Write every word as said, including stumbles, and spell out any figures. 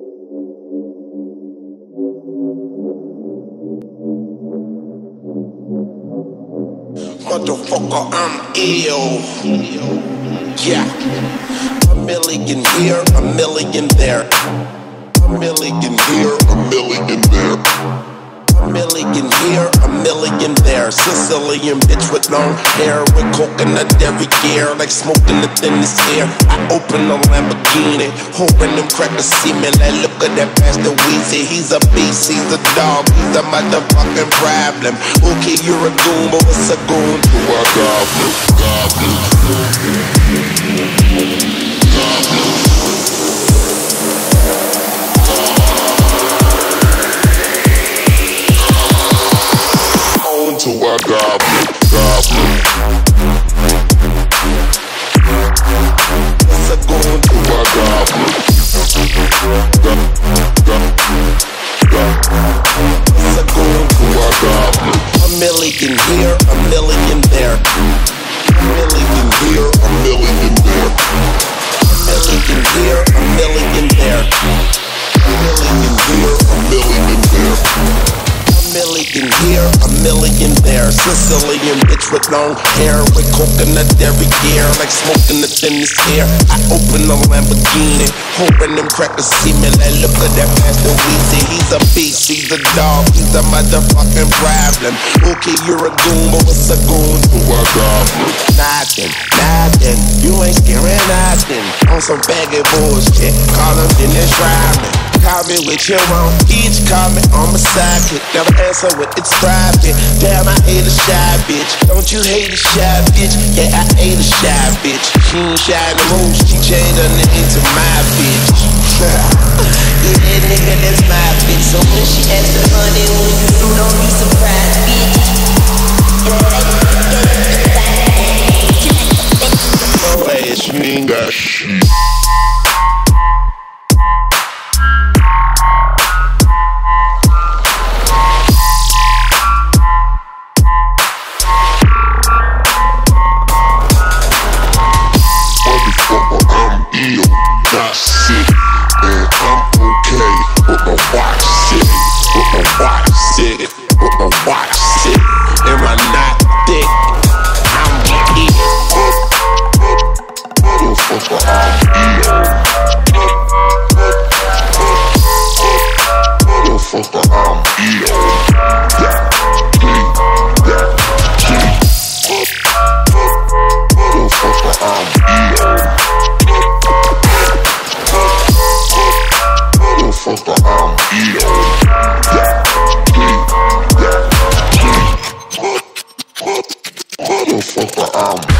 Motherfucker, I'm ill. Yeah. A million here, a million there. A million here, a million there. A million here, a million there. Sicilian bitch with long hair, with coconut every year, like smoking the thinnest air. I open a Lamborghini, hoping them crackers see me. Like, look at that bastard Weezy. He's a beast, he's a dog, he's a motherfucking problem. Okay, you're a goon, but what's a goon to a goblin? Goblin. To a goblin, goblin. What's a goon to a goblin? What's a goon to a goblin? A million here, a million there. A million here, a million there. A million here, a million there. A million here, a million there. A million here, a million there. Sicilian bitch with long hair, with coconut every year, like smoking the thinnest air. I open a Lamborghini, hoping them crackers see me. Like, look at that bastard Weezy. He's a beast, he's a dog, he's a motherfucking problem. Okay, you're a goon, but what's a goon to a goblin? Nothing, nothing, you ain't scaring nothing. On some baggy bullshit, call him in this driving. Call me with your own bitch, call me on my sidekick. Never answer with it's private. Damn, I hate a shy bitch. Don't you hate a shy bitch? Yeah, I hate a shy bitch. She ain't shy no more, she changed her name to my bitch. Yeah, that nigga, that's my bitch. So when she asks the honey, when you do, don't be surprised, bitch. No ass, you ain't got shit. Not sick, and I'm okay, but my watch sick, but my watch sick, but my watch sick, and my not thick, I'm ill. Motherfucker, I'm ill. Motherfucker, I'm ill. Yeah, yeah, yeah. Motherfucker, I'm ill. Motherfucker, I'm ill. Yeah, yeah, yeah. Motherfucker, I'm